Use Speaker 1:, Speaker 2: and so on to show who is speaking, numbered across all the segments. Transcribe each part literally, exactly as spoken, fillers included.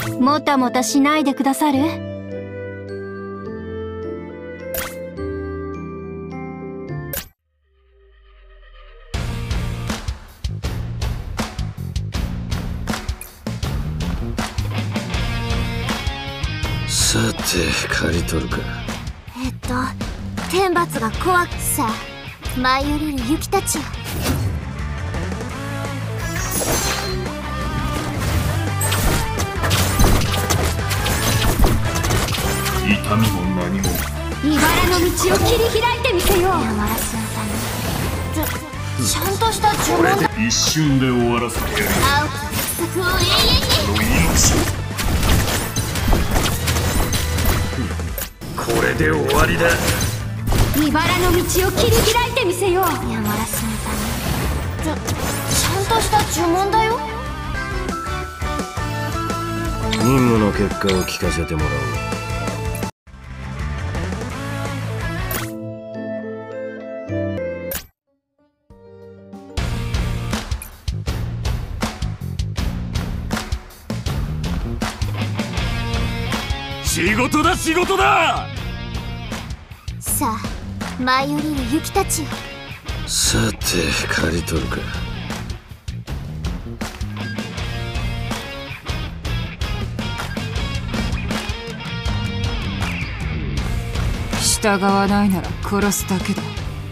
Speaker 1: もたもたしないでくださる？
Speaker 2: さて刈り取るか。
Speaker 3: えっと天罰が怖くさ舞い降りる雪たちよ。
Speaker 4: 痛みも何も。
Speaker 1: 茨の道を切り開いてみせよう。
Speaker 3: 山田さんちゃちゃんとした呪文だ。
Speaker 4: 一瞬で終わらせてやる。
Speaker 3: 青き約束を永遠に。
Speaker 4: この命を。
Speaker 2: これで終わりだ。
Speaker 1: 茨の道を切り開いてみせよう。
Speaker 3: 山田さんちゃちゃんとした呪文だよ。
Speaker 2: 任務の結果を聞かせてもらおう。
Speaker 4: 仕事だ仕事だ。
Speaker 3: さあ舞い降りる雪たちよ。
Speaker 2: さて刈り取るか。
Speaker 5: 従わないなら殺すだけだ。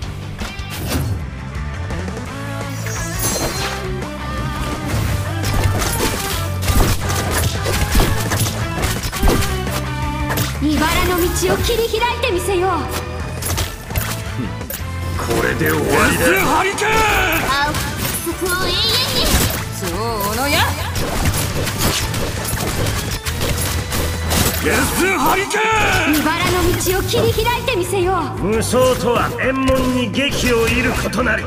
Speaker 1: 茨の道を切り開いてみせよう。
Speaker 2: これで終わりだ。
Speaker 4: ハリケーン。
Speaker 3: 青き約束を永遠に。
Speaker 5: そうのや。
Speaker 4: ゲスハリケーン。
Speaker 1: 茨の道を切り開いてみせよう。
Speaker 2: 無双とは縁門に劇を射ることなり。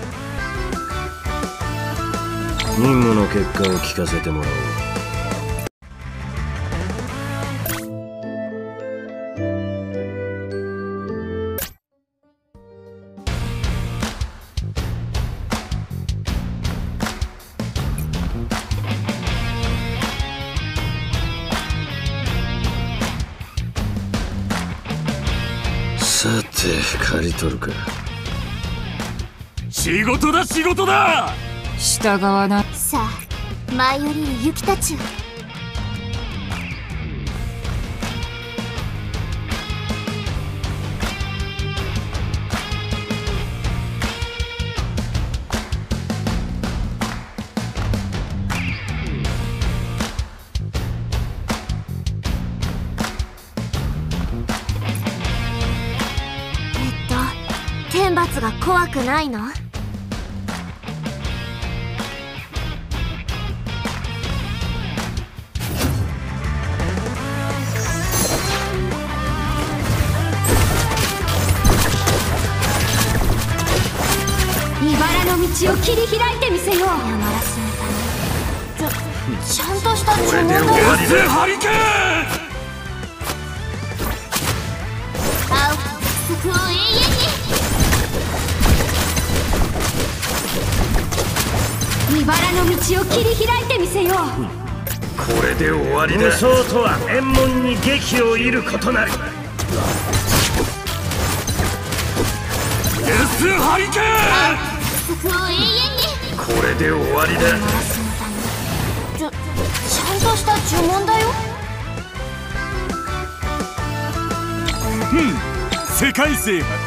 Speaker 2: 任務の結果を聞かせてもらおう。さて刈り取るか。
Speaker 4: 仕事だ仕事だ。
Speaker 5: 従わない。
Speaker 3: さあ舞い降りる雪たちよ。天罰が怖くないの？
Speaker 1: 茨の道を切り開いてみせよう。
Speaker 3: 山田さんちゃちゃんとした呪文だよ。
Speaker 4: ゲスハリケーン。
Speaker 3: 青き約束を永遠に。
Speaker 1: 茨の道を切り開いてみせよう。
Speaker 2: これで終わりだ。無双とは縁門に劇を射ることなり。
Speaker 4: ゲスハリケーン。
Speaker 3: 約束を永遠に。
Speaker 2: これで終わりだ。
Speaker 3: 山田さんちゃちゃんとした呪文だよ。
Speaker 4: ふん世界制覇。